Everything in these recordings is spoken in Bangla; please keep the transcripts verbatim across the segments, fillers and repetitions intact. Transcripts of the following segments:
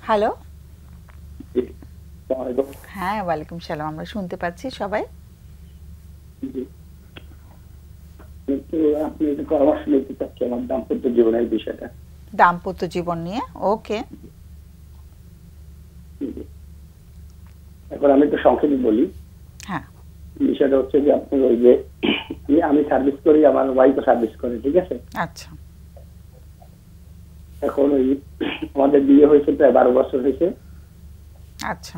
হ্যালো। জি, আসসালামু আলাইকুম। হ্যাঁ, ওয়ালাইকুম সালাম। আমরা শুনতে পাচ্ছি সবাই। জি, কিন্তু আপনি একটু পরামর্শ নিতে চাচ্ছি আমার দাম্পত্য জীবনের বিষয়টা। দাম্পত্য জীবন নিয়ে। ওকে। জি। এখন আমি একটু সংক্ষেপে বলি। হ্যাঁ। বিষয়টা হচ্ছে যে আপনার ওই যে আমি আমি সার্ভিস করি, আমার ওয়াইফও সার্ভিস করে, ঠিক আছে? আচ্ছা। এখন ওই আমাদের বিয়ে হয়েছে প্রায় বারো বছর হয়েছে। আচ্ছা।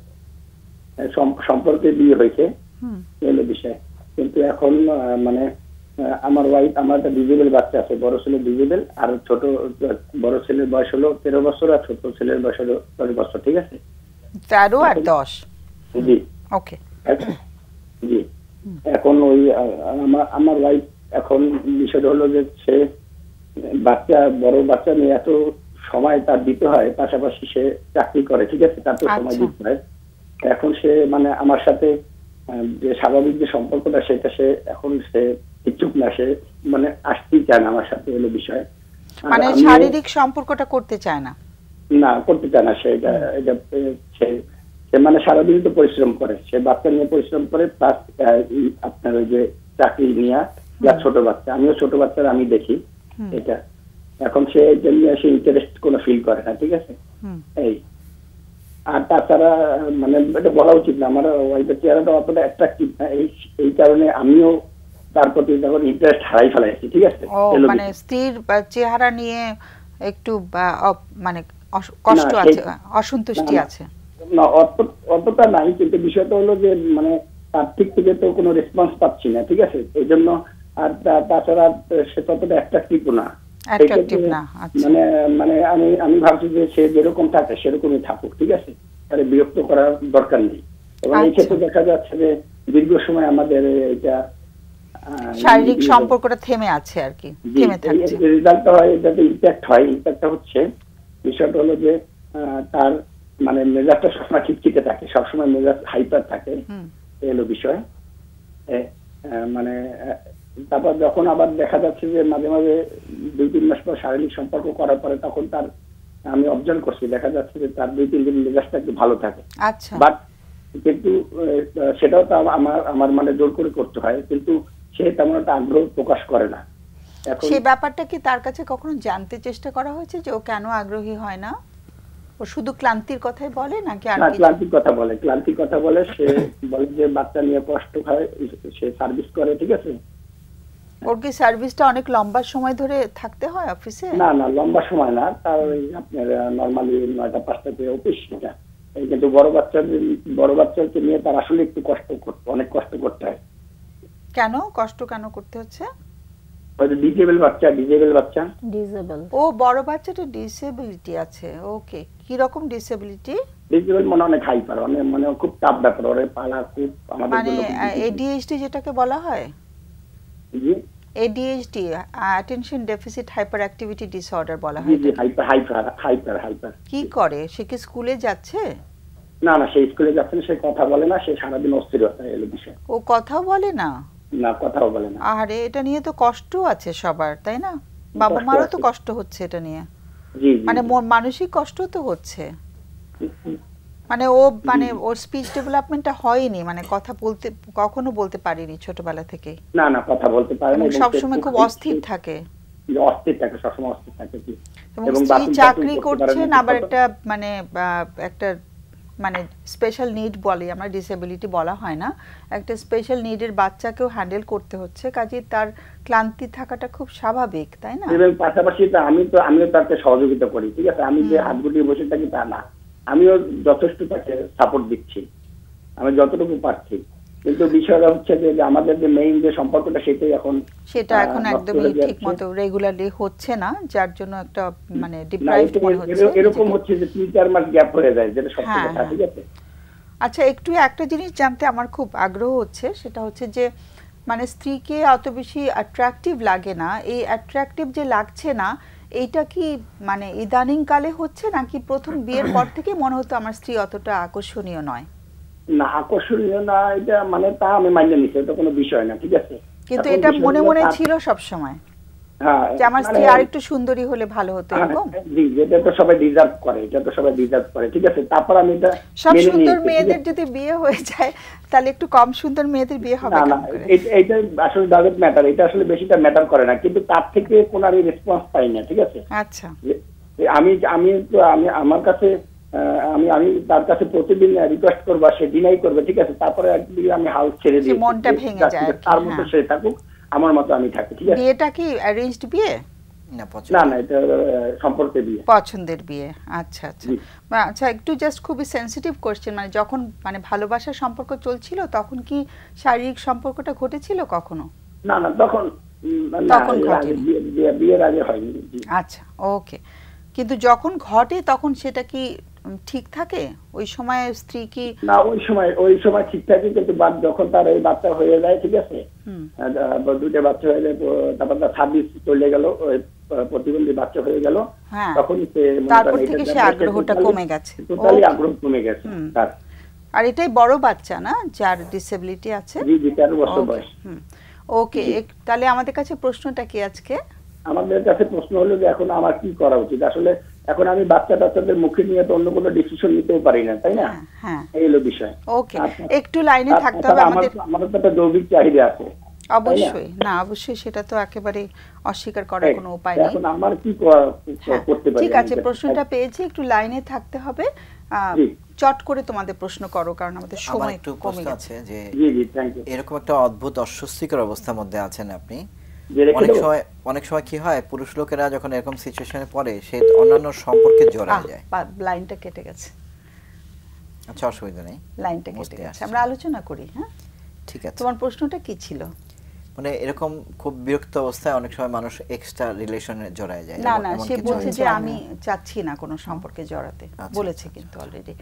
সম- সম্পর্কে বিয়ে হয়েছে, হুম। এই হলো বিষয়। কিন্তু এখন আহ, মানে আহ, আমার ওয়াইফ, আমার একটা ডিজেবল বাচ্চা আছে, বড় ছেলে ডিজেবল, আর ছোট বড় ছেলের বয়স হলো তেরো বছর, আর ছোট ছেলের বয়স হলো দশ বছর, ঠিক আছে? তেরো আর এখন দশ। জি, ওকে। এখন- জি, এখন ওই আহ, আমার আমার ওয়াইফ এখন বিষয়টা হলো যে সে বাচ্চা, বড় বাচ্চা নিয়ে এত সময় তার দিতে হয়, পাশাপাশি সে চাকরি করে, ঠিক আছে, তার তো সময় আচ্ছা। দিতে হয়। এখন সে মানে আমার সাথে আহ, যে স্বাভাবিক যে সম্পর্কটা, সেটা সে এখন সে ইচ্ছুক না, সে মানে আসতেই চায় না আমার সাথে, হলো বিষয়। আর মানে আমিও শারীরিক সম্পর্কটা করতে চায় না। না, করতে চায় না সে এটা। এটা আহ, সে সে মানে সারাদিন তো পরিশ্রম করে, সে বাচ্চা নিয়ে পরিশ্রম করে, প্লাস আপনার ওই যে চাকরি নিয়ে, প্লাস ছোট বাচ্চা, আমিও ছোট বাচ্চার আমি দেখি এটা। এখন সে এটা নিয়ে সে ইন্টারেস্ট কোনো ফিল করে না, ঠিক আছে? হুম। এই আর তাছাড়া আহ, মানে এটা বলা উচিত না, আমার ওয়াইফের চেহারাটা অতটা অ্যাট্রাকটিভ না, এই এই কারণে আমিও তার প্রতি তখন ইন্টারেস্ট হারাই ফেলাইছি, ঠিক আছে? ও এলো মানে বিষয়। স্ত্রীর বা চেহারা নিয়ে একটু বা, অপ- মানে অস- না কষ্ট সেই আছে, না অসন্তুষ্টি না আছে। না, অত- অতটা নাই, কিন্তু বিষয়টা হলো যে মানে তার দিক থেকে তো কোনো রেসপন্স পাচ্ছি না, ঠিক আছে? এই জন্য। আর তা- তাছাড়া সে ততটা অ্যাট্রাকটিভ না। সেই অ্যাট্রাকটিভ ক্ষেত্রে না। আচ্ছা। মানে মানে আমি আমি ভাবছি যে সে যেরকম থাকে সেরকমই থাকুক, ঠিক আছে? তাহলে বিরক্ত করার দরকার নেই। এবং এই আচ্ছা। ক্ষেত্রে দেখা যাচ্ছে যে দীর্ঘ সময় আমাদের এটা আহ, শারীরিক ইয়ে হয়। সম্পর্কটা থেমে আছে আর কি, জি, থেমে এই থাকছে। রেজাল্টটা হয়, এটাতে ইম্প্যাক্ট হয়। ইম্প্যাক্টটা হচ্ছে বিষয়টা হলো যে আহ, তার মানে মেজাজটা সবসময় খিটখিটে থাকে, সবসময় মেজাজ হাইপার থাকে, হুম। এই হলো বিষয়। এ, আহ, মানে আহ, তারপর যখন আবার দেখা যাচ্ছে যে মাঝে মাঝে দুই তিন মাস পর শারীরিক সম্পর্ক করার পরে, তখন তার আমি অবজার্ভ করছি, দেখা যাচ্ছে যে তার দুই তিন দিন মেজাজটা একটু ভালো থাকে। আচ্ছা। বাট কিন্তু আহ, সেটাও তো আমার আমার মানে জোর করে করতে হয়, কিন্তু সে তেমন একটা আগ্রহ প্রকাশ করে না এখন। সেই ব্যাপারটা কি তার কাছে কখনো জানতে চেষ্টা করা হয়েছে যে ও কেন আগ্রহী হয় না? ও শুধু ক্লান্তির কথাই বলে নাকি আর না, কিছু? ক্লান্তির কথা বলে, ক্লান্তির কথা বলে। সে বলে যে বাচ্চা নিয়ে কষ্ট হয়, সে সার্ভিস করে, ঠিক আছে? ওর কি সার্ভিসটা অনেক লম্বা সময় ধরে থাকতে হয় অফিসে? না না, লম্বা সময় না, তার ওই আপনার নর্মালি নয়টা পাঁচটা থেকে অফিস সেটা। এই কিন্তু বড় বাচ্চা, বড় বাচ্চাকে নিয়ে তার আসলে একটু কষ্ট করতে, অনেক কষ্ট করতে হয়। কেন কষ্ট কেন করতে হচ্ছে? ওই যে ডিজেবল বাচ্চা, ডিজেবল বাচ্চা। ডিসেবল। ও বড় বাচ্চাটা ডিসেবিলিটি আছে। ওকে, কি রকম ডিসেবিলিটি? ডিজেবল মানে অনেক হাইপার, অনেক মানে খুব টাফ ব্যাপার, ওরে পালা খুব আমাদের মানে জন্য খুব difficult। এডিএইচডি যেটাকে বলা হয়, জি ADHD attention deficit hyperactivity disorder বলা জি হয় জি, এটাকে। Hyper hyper hyper hyper. কি করে সে? কি স্কুলে যাচ্ছে? না না, সে স্কুলে যাচ্ছে না, সে কথা বলে না, সে সারাদিন অস্থিরতা, এলো বিষয়। ও কথা বলে না? না, কথাও বলে না। আরে এটা নিয়ে তো কষ্ট আছে সবার, তাই না? বাবা কষ্ট মারও তো আছে। কষ্ট হচ্ছে এটা নিয়ে। জি জি মানে জি। মোর মানসিক কষ্ট তো হচ্ছে। মানে ও মানে ওর স্পিচ ডেভেলপমেন্টটা হয়নি, মানে কথা বলতে কখনো বলতে পারেনি ছোটবেলা থেকেই, না না, কথা বলতে পারে না, এবং এবং সব সে সময় খুব খুব অস্থির থাকে। অস্থির থাকে, সবসময় অস্থির থাকে। কি এবং এবং স্ত্রী বাথরুম চাকরি টাথরুম করতে পারে করছেন, না আবার ঠিক একটা মানে আহ, একটা মানে স্পেশাল নিড বলি আমরা, ডিসেবিলিটি বলা হয় না, একটা স্পেশাল নিডের বাচ্চাকেও হ্যান্ডেল করতে হচ্ছে, কাজে তার ক্লান্তি থাকাটা খুব স্বাভাবিক, তাই না? এবং পাশাপাশি তো আমি তো আমিও তাকে সহযোগিতা করি, ঠিক আছে? আমি যে হাত গুটিয়ে বসে থাকি তা না, আমিও যথেষ্ট তাকে সাপোর্ট দিচ্ছি, আমি যতটুকু পারছি। কিন্তু বিষয়টা হচ্ছে যে যে আমাদের যে মেইন যে সম্পর্কটা, সেটাই এখন সেটা আহ, এখন নষ্ট একদমই হয়ে ঠিক যাচ্ছে। মতো রেগুলারলি হচ্ছে না, যার জন্য একটা মানে না, ডিপ্রাইভড এতে মনে এর- হচ্ছে এরকম নিজেকে। হচ্ছে যে তিন চার মাস গ্যাপ হয়ে যায়, যেটা সত্য হ্যাঁ, কথা, হ্যাঁ। ঠিক আছে? আচ্ছা, একটু একটা জিনিস জানতে আমার খুব আগ্রহ হচ্ছে, সেটা হচ্ছে যে মানে স্ত্রীকে অত বেশি অ্যাট্রাকটিভ লাগে না, এই অ্যাট্রাকটিভ যে লাগছে না, এইটা কি মানে ইদানিং কালে হচ্ছে নাকি প্রথম বিয়ের পর থেকে মনে হতো আমার স্ত্রী অতটা আকর্ষণীয় নয়? না, আকর্ষণীয় না এটা মানে তা আমি মাইনে নিচ্ছি, এটা কোনো বিষয় না, ঠিক আছে? কিন্তু এখন এটা বিষয় মনে হলো মনে তার- ছিল সব সময়। হ্যাঁ, যে আমার স্ত্রী মানে- আরেকটু সুন্দরী হলে ভালো হতো হ্যাঁ, এরকম? জি, যেটা তো সবাই ডিজার্ভ করে, এটা তো সবাই ডিজার্ভ করে, ঠিক আছে। তারপর আমি এটা সব মেনে সুন্দর নিয়েছি, ঠিক মেয়েদের আছে? যদি বিয়ে হয়ে যায় তাহলে একটু কম সুন্দর মেয়েদের বিয়ে হবে না না, কেমন করে? এটা এটা আসলে ডাজন্ট ম্যাটার, এটা আসলে বেশিটা ম্যাটার করে না, কিন্তু তার থেকে কোনো আমি রেসপন্স পাই না, ঠিক আছে। আচ্ছা, যে- যে আমি আমি তো আমি আমার কাছে আহ, আমি আমি তার কাছে প্রতিদিন রিকোয়েস্ট করবো, সে ডিনাই করবে, ঠিক আছে। তারপরে একদিকে আমি হাউস ছেড়ে যে দিই, মনটা ভেঙে যায় আর কি, তার মতো হ্যাঁ। সে থাকুক, আমার মতো আমি থাকি, ঠিক আছে। বিয়েটা কি অ্যারেঞ্জড বিয়ে? না পছন্দ না না, এটা আহ, সম্পর্কে বিয়ে। পছন্দের বিয়ে, আচ্ছা আচ্ছা। জি। বা- আচ্ছা, একটু জাস্ট খুবই সেনসিটিভ কোশ্চেন, মানে যখন মানে ভালোবাসার সম্পর্ক চলছিল তখন কি শারীরিক সম্পর্কটা ঘটেছিল কখনো? না না, তখন উম, না, তখন এর আগে ঘটেনি। বিয়ে- বিয়ে- বিয়ের আগে হয়নি, জি। আচ্ছা, ওকে। কিন্তু যখন ঘটে তখন সেটা কি উম, ঠিক থাকে ওই সময় স্ত্রী কি? না, ওই সময় ওই সময় ঠিকঠাকই, কিন্তু বাদ যখন তার এই বাচ্চা হয়ে যায়, ঠিক আছে, হুম, আহ, আহ, দুইটা বাচ্চা হয়ে যায়, তো তারপর তার ছাব্বিশ চলে গেল, ওই আহ, প্রতিবন্ধী বাচ্চা হয়ে গেল, হ্যাঁ, তখন সে মনে তারপর করেন থেকে এটার সে ব্যাপারে আগ্রহটা totally- কমে গেছে। totally Okay. আগ্রহ কমে গেছে হুম। তার। আর এটাই বড় বাচ্চা না যার ডিসেবিলিটি আছে? জি জি, তেরো বছর Okay, বয়স। হুম, ওকে। তাহলে আমাদের কাছে প্রশ্নটা কি আজকে? আমাদের কাছে প্রশ্ন হলো যে এখন আমার কি করা উচিত আসলে। এখন আমি বাচ্চা টাচ্চাদের মুখে নিয়ে তো অন্য কোনো ডিসিশন নিতেও পারি না, তাই না? হ্যাঁ, হ্যাঁ, এই হলো বিষয়। ওকে। আচ্ছা। একটু লাইনে আর থাকতে তাছাড়া হবে আমার আমাদের। আমাদের তো একটা জৈবিক চাহিদা আছে, তাই না? অবশ্যই, না অবশ্যই, সেটা তো একেবারে অস্বীকার করার কোনো উপায় নেই। এখন আমার কি করা- হ্যাঁ, করতে পারি? ঠিক আমি আছে, এটা- প্রশ্নটা পেয়েছি, একটু লাইনে থাকতে হবে। আহ, জি। চট করে তোমাদের প্রশ্ন করো, কারণ আমাদের আমার সময় একটু কমে প্রশ্ন গেছে। আছে যে জি জি, থ্যাংক ইউ। এরকম একটা অদ্ভুত অস্বস্তিকর অবস্থার মধ্যে আছেন আপনি। যে রেখে অনেক দেবো? সময় অনেক সময় কি হয়, পুরুষ লোকেরা যখন এরকম সিচুয়েশনে পড়ে সে অন্যান্য সম্পর্কে জড়ায় যায়। আহ, লাইনটা কেটে গেছে, আচ্ছা, অসুবিধা নেই, লাইনটা কেটে বুঝতে গেছে, আসছে। আমরা আলোচনা করি। হ্যাঁ, ঠিক আছে। তোমার প্রশ্নটা কি ছিল? মানে এরকম খুব বিরক্ত অবস্থায় অনেক সময় মানুষ এক্সট্রা রিলেশনে জড়ায় যায়। না এমন- না, এমন সে কিছু বলছে হয়েছে? যে আমি চাচ্ছি না কোনো সম্পর্কে জড়াতে, আচ্ছা, বলেছে আচ্ছা, কিন্তু অলরেডি।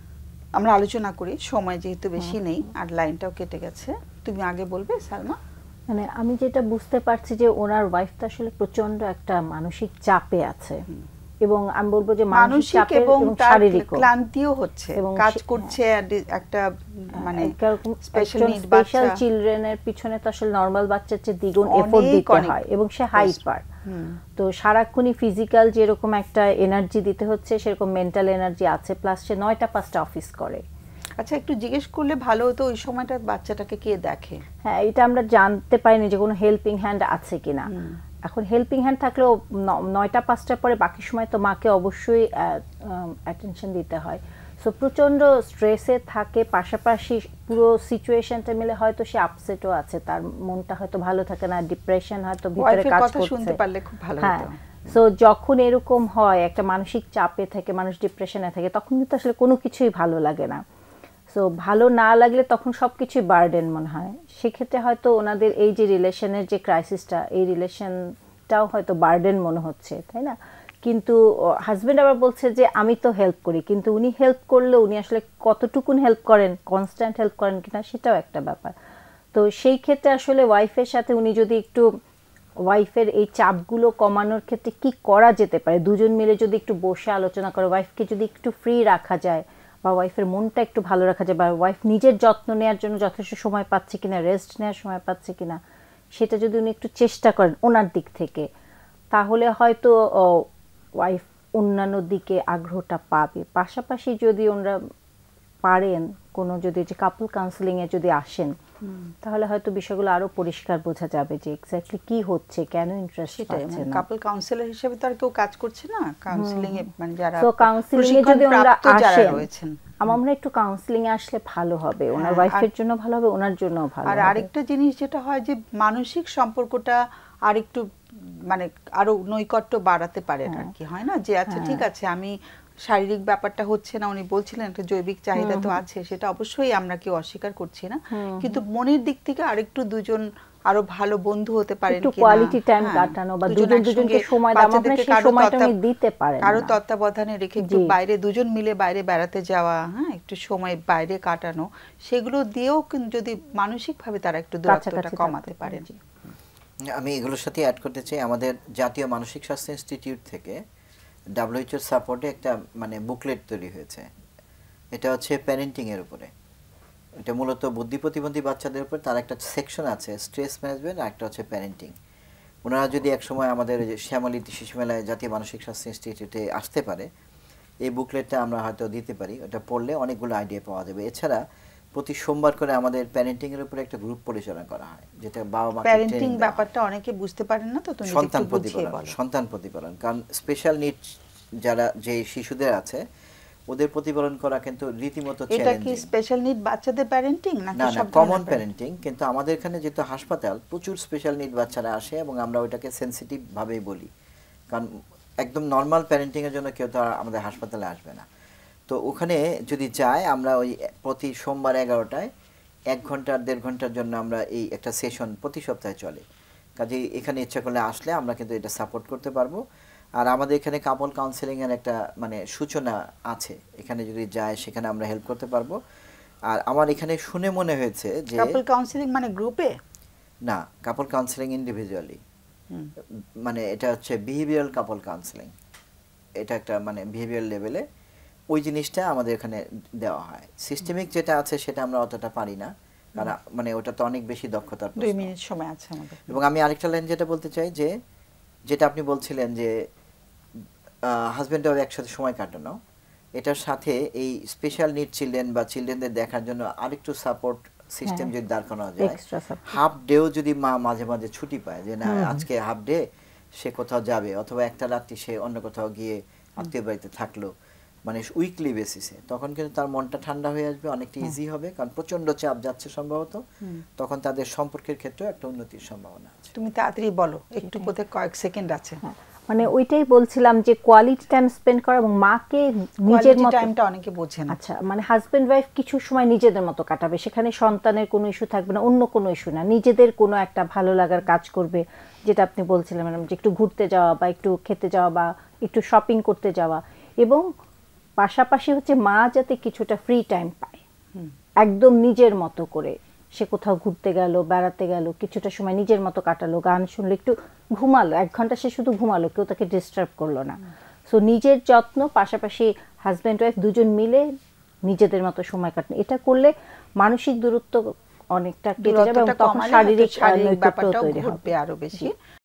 আমরা আলোচনা করি, সময় যেহেতু বেশি নেই আর লাইনটাও কেটে গেছে। তুমি আগে বলবে সালমা? মানে আমি যেটা বুঝতে পারছি যে ওনার ওয়াইফটা আসলে প্রচন্ড একটা মানসিক চাপে আছে, এবং আমি বলবো যে মানসিক মানসিক চাপে এবং এবং তার শারীরিক ক্লান্তিও হচ্ছে, এবং কাজ সে- করছে আর ডি- একটা মানে স্পেশাল স্পেশাল নিড বাচ্চা। চিলড্রেনের পিছনে তো আসলে নরমাল বাচ্চার চেয়ে দ্বিগুণ অনেক, এফোর্ট দিতে অনেক। হয়, এবং সে হাইপার। তো সারাক্ষণই ফিজিক্যাল যেরকম একটা এনার্জি দিতে হচ্ছে, সেরকম মেন্টাল এনার্জি আছে, প্লাস সে নয়টা পাঁচটা অফিস করে। আচ্ছা, একটু জিজ্ঞেস করলে ভালো হতো ওই সময়টা বাচ্চাটাকে কে দেখে? হ্যাঁ, এটা আমরা জানতে পারিনি যে কোনো হেল্পিং হ্যান্ড আছে কিনা। এখন হেল্পিং হ্যান্ড থাকলেও ন- নয়টা পাঁচটার পরে বাকি সময় তো মাকে অবশ্যই অ্যাটেনশন দিতে হয়। সো প্রচণ্ড স্ট্রেসে থাকে, পাশাপাশি পুরো সিচুয়েশনটা মিলে হয়তো সে আপসেটও আছে, তার মনটা হয়তো ভালো থাকে না, ডিপ্রেশন হয়তো ভিতরে ওয়াইফের কাজ কথা শুনতে করছে। পারলে খুব ভালো হ্যাঁ, হতো। সো যখন এরকম হয়, একটা মানসিক চাপে থাকে, মানুষ ডিপ্রেশনে থাকে, তখন কিন্তু আসলে কোনো কিছুই ভালো লাগে না। সো ভালো না লাগলে তখন সব কিছুই বার্ডেন মনে হয়। সেক্ষেত্রে হয়তো ওনাদের এই যে রিলেশনের যে ক্রাইসিসটা, এই রিলেশনটাও হয়তো বার্ডেন মনে হচ্ছে, তাই না? কিন্তু হাজবেন্ড আবার বলছে যে আমি তো হেল্প করি, কিন্তু উনি হেল্প করলে উনি আসলে কতটুকুন হেল্প করেন, কনস্ট্যান্ট হেল্প করেন কিনা, সেটাও একটা ব্যাপার। তো সেই ক্ষেত্রে আসলে ওয়াইফের সাথে উনি যদি একটু ওয়াইফের এই চাপগুলো কমানোর ক্ষেত্রে কি করা যেতে পারে, দুজন মিলে যদি একটু বসে আলোচনা করে, ওয়াইফকে যদি একটু ফ্রি রাখা যায়, বা ওয়াইফের মনটা একটু ভালো রাখা যায়, বা ওয়াইফ নিজের যত্ন নেওয়ার জন্য যথেষ্ট সময় পাচ্ছে কিনা, রেস্ট নেওয়ার সময় পাচ্ছে কিনা, সেটা যদি উনি একটু চেষ্টা করেন ওনার দিক থেকে, তাহলে হয়তো ওয়াইফ অন্যান্য দিকে আগ্রহটা পাবে। পাশাপাশি যদি ওনারা পারেন কোনো, যদি যে কাপল কাউন্সিলিং এ যদি আসেন, তাহলে হয়তো বিষয়গুলো আরো পরিষ্কার বোঝা যাবে যে এক্স্যাক্টলি কি হচ্ছে, কেন ইন্টারেস্ট পাচ্ছে না। কাপল কাউন্সিলর হিসেবে তো আর কেউ কাজ করছে না কাউন্সিলিং এ, মানে যারা তো কাউন্সিলিং এ যদি ওনারা প্রশিক্ষণপ্রাপ্ত যারা আসেন, রয়েছেন, আমার মনে হয় একটু কাউন্সিলিং এ আসলে ভালো হবে, ওনার হ্যাঁ, ওয়াইফের আর- জন্য ভালো হবে, ওনার জন্যও ভালো আর হবে। আরেকটা জিনিস যেটা হয় যে মানসিক সম্পর্কটা আরেকটু মানে আরো নৈকট্য বাড়াতে পারেন আর কি, হয় না যে আচ্ছা ঠিক আছে, আমি শারীরিক ব্যাপারটা হচ্ছে না, উনি বলছিলেন একটা জৈবিক চাহিদা তো আছে, সেটা অবশ্যই আমরা কেউ অস্বীকার করছি না, কিন্তু মনের দিক থেকে আরেকটু দুজন আরো ভালো বন্ধু হতে পারেন একটু কিনা, কোয়ালিটি টাইম হ্যাঁ, কাটানো, বা দুজন দুজন একসঙ্গে দুজনকে সময় দেওয়া, আমরা বাচ্চাদেরকে সেই কারো সময়টা তত্ত্বা- উনি দিতে পারেন কারো না। তত্ত্বাবধানে রেখে একটু জি। বাইরে দুজন মিলে বাইরে বেড়াতে যাওয়া, হ্যাঁ, একটু সময় বাইরে কাটানো, সেগুলো দিয়েও কিন্তু যদি মানসিকভাবে তারা একটু দূরত্বটা কাছাকাছি কমাতে থাকতে পারেন। জি। আমি এগুলোর সাথে অ্যাড করতে চাই, আমাদের জাতীয় মানসিক স্বাস্থ্য ইনস্টিটিউট থেকে ডাব্লিউএইচওর সাপোর্টে একটা মানে বুকলেট তৈরি হয়েছে। এটা হচ্ছে প্যারেন্টিং এর উপরে, এটা মূলত বুদ্ধি প্রতিবন্ধী বাচ্চাদের উপর, তার একটা সেকশন আছে স্ট্রেস ম্যানেজমেন্ট, আর একটা হচ্ছে প্যারেন্টিং। ওনারা যদি একসময় আমাদের যে শ্যামলী শিশু মেলায় জাতীয় মানসিক স্বাস্থ্য ইনস্টিটিউটে আসতে পারে, এই বুকলেটটা আমরা হয়তো দিতে পারি, ওটা পড়লে অনেকগুলো আইডিয়া পাওয়া যাবে। এছাড়া প্রতি সোমবার করে আমাদের প্যারেন্টিং এর উপরে একটা গ্রুপ পরিচালনা করা হয়, যেটা বাবা মাকে প্যারেন্টিং ব্যাপারটা অনেকে বুঝতে পারেন না, তো তুমি সন্তান একটু বুঝিয়ে প্রতিপালন, বলো। সন্তান প্রতিপালন, কারণ স্পেশাল নিডস যারা যে শিশুদের আছে ওদের প্রতিপালন করা কিন্তু রীতিমতো এটা কি চ্যালেঞ্জিং। স্পেশাল নিড বাচ্চাদের প্যারেন্টিং নাকি না না সব কমন প্যারেন্টিং, কিন্তু আমাদের এখানে যেহেতু হাসপাতাল প্রচুর স্পেশাল নিড বাচ্চারা আসে এবং আমরা ওইটাকে সেনসিটিভ ভাবেই বলি, কারণ একদম নর্মাল প্যারেন্টিং এর জন্য কেউ তো আর আমাদের হাসপাতালে আসবে না। তো ওখানে যদি যায় আমরা ওই প্রতি সোমবার এগারোটায় এক ঘন্টা দেড় ঘন্টার জন্য আমরা এই একটা সেশন প্রতি সপ্তাহে চলে, কাজেই এখানে ইচ্ছা করলে আসলে আমরা কিন্তু এটা সাপোর্ট করতে পারবো। আর আমাদের এখানে কাপল কাউন্সেলিং এর একটা মানে সূচনা আছে, এখানে যদি যায় সেখানে আমরা হেল্প করতে পারবো। আর আমার এখানে শুনে মনে হয়েছে যে কাপল কাউন্সেলিং মানে গ্রুপে না, কাপল কাউন্সেলিং ইন্ডিভিজুয়ালি, মানে এটা হচ্ছে বিহেভিয়ারাল কাপল কাউন্সেলিং, এটা একটা মানে বিহেভিয়ার লেভেলে ওই জিনিসটা আমাদের এখানে দেওয়া হয়। সিস্টেমিক যেটা আছে সেটা আমরা অতটা পারি না, কারণ মানে ওটা তো অনেক বেশি দক্ষতার দুই প্রশ্ন। মিনিট সময় আছে আমাদের। এবং আমি আরেকটা লাইন যেটা বলতে চাই, যে যেটা আপনি বলছিলেন যে হাজব্যান্ড ওয়াইফ একসাথে সময় কাটানো, এটার সাথে এই স্পেশাল নিড চিলড্রেন বা চিলড্রেনদের দেখার জন্য আরেকটু সাপোর্ট সিস্টেম যদি দাঁড় করানো যায়, এক্সট্রা সাপোর্ট, হাফ ডেও যদি মা মাঝে মাঝে ছুটি পায়, যে না আজকে হাফ ডে সে কোথাও যাবে, অথবা একটা রাত্রি সে অন্য কোথাও গিয়ে আত্মীয় বাড়িতে থাকলো, মানে উইকলি বেসিসে, তখন কিন্তু তার মনটা ঠান্ডা হয়ে আসবে, অনেকটা ইজি হবে, কারণ প্রচন্ড চাপ যাচ্ছে সম্ভবত, তখন তাদের সম্পর্কের ক্ষেত্রে একটা উন্নতির সম্ভাবনা আছে। তুমি তাড়াতাড়ি বলো, একটু বোধহয় কয়েক সেকেন্ড আছে। মানে ওইটাই বলছিলাম যে কোয়ালিটি টাইম স্পেন্ড করা এবং মাকে নিজের মতো, টাইমটা অনেকে বোঝে না। আচ্ছা মানে হাজবেন্ড ওয়াইফ কিছু সময় নিজেদের মতো কাটাবে, সেখানে সন্তানের কোনো ইস্যু থাকবে না, অন্য কোনো ইস্যু না, নিজেদের কোনো একটা ভালো লাগার কাজ করবে, যেটা আপনি বলছিলেন ম্যাডাম, যে একটু ঘুরতে যাওয়া বা একটু খেতে যাওয়া বা একটু শপিং করতে যাওয়া, এবং পাশাপাশি হচ্ছে মা যাতে কিছুটা ফ্রি টাইম পায় একদম নিজের মতো করে, সে কোথাও ঘুরতে গেল, বেড়াতে গেল, কিছুটা সময় নিজের মতো কাটালো, গান শুনলো, একটু ঘুমালো, এক ঘন্টা সে শুধু ঘুমালো, কেউ তাকে ডিস্টার্ব করলো না। সো নিজের যত্ন, পাশাপাশি হাজব্যান্ড ওয়াইফ দুজন মিলে নিজেদের মতো সময় কাটানো, এটা করলে মানসিক দূরত্ব অনেকটা কেটে যাবে এবং তখন শারীরিক শারীরিক ব্যাপারটাও ঘটবে আরো বেশি।